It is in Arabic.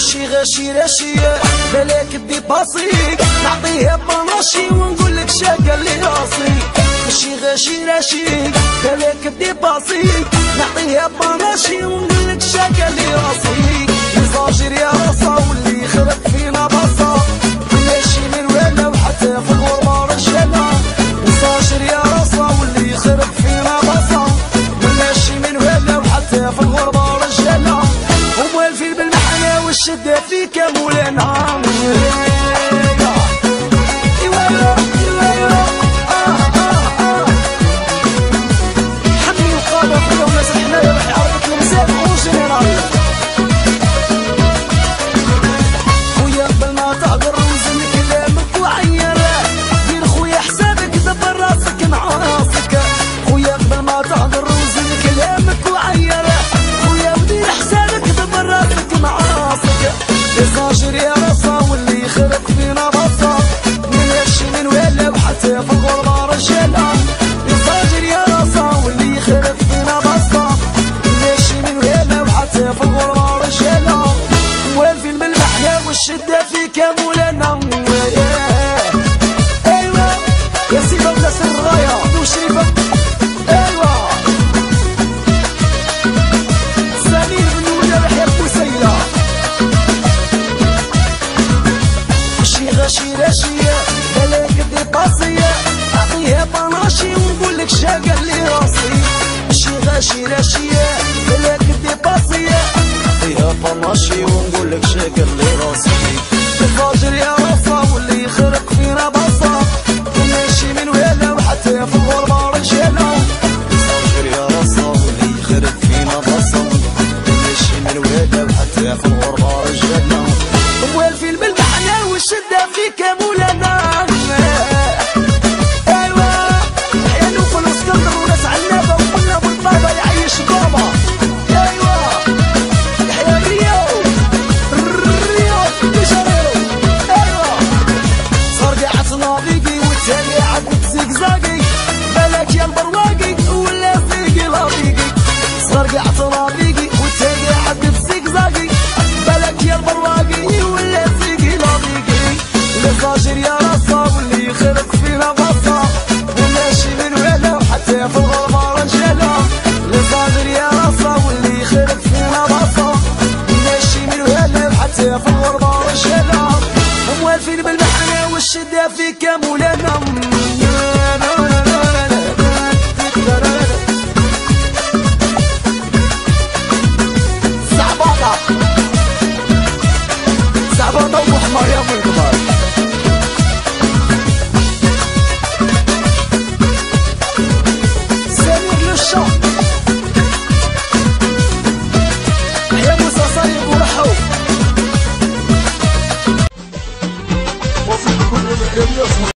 ماشي غاشي راشية بلاك بدي باصيك نعطيها بناشي ونقول لك شاقة اللي راسي. ماشي غاشي راشيك بلاك بدي باصيك نعطيها بناشي ونقول لك شاقة اللي راسي. يزاجر يا راسا واللي يخرب فينا بصا ماشي من ولا وحتى في الغربة رجالة. يزاجر يا راسا واللي يخرب فينا بصا ماشي من ولا وحتى في الغربة رجالة. وموالفين بالمحنة والشدة فيك يا مولانا. حمي وقادة خويا وناس الحناية راح يعرفك المزاج وجنرال. خويا قبل ما تهضر وزن كلامك وعيره دير خويا حسابك دبر راسك مع راسك. خويا قبل ما تهضر وزن كلامك وعيره خويا ودير حسابك دبر راسك مع راسك. يزاجر يا راسا واللي يخرب فينا بصا ماشي من ولا وحتى في الغربة رجالة. يزاجر يا راسا واللي يخرب فينا بصا ماشي من ولا وحتى في الغربة رجالة. موالفين بالمحيا والشدة فيك يا مولانا. ايوا يا سيدة ولا سر الراية وشريفة. ايوا سمير بن ولا يحيى بوسيلة. ماشي غاشي راشية بلاك دي باصية أعطيها بناشي ونقول لك شاقة اللي راسي. ماشي غاشي راشية بلاك دي باصية أعطيها بناشي ونقول لك شاقة اللي راسي. الفاجر يا راسا واللي يخرق فينا بصا ماشي من ولا وحتى في الغربة رجالة. الفاجر يا راسا واللي يخرق فينا بصا ماشي من ولا وحتى في الغربة رجالة. موالفين بالمحنة والشدة فيك يا مولانا. ايوا يا نوفل واسكندر وناس عنابة وقلنا بالطابة يعيش بابا. ايوا يحيى الريو بجريرو. ايوا صار قاعد ناضيقي والتالي عدت زقزاقي بالك يا البرواقي ولا فيقي لاضيقي. صار قاعد ناضيقي والتالي عدت زقزاقي بالك يا البرواقي ولا فيقي لاضيقي. الفاجر يا راسا واللي يخرق فينا بصا وماشي من ولا وحتى في الغربة رجالة. الفاجر يا راسا واللي يخرق فينا بصا ماشي من ولا وحتى في الغربة رجالة. وموالفين بالمحنة والشدة فيك يا مولانا. زعباطة زعباطة وحمار يا ابو الكبار. سمير للشام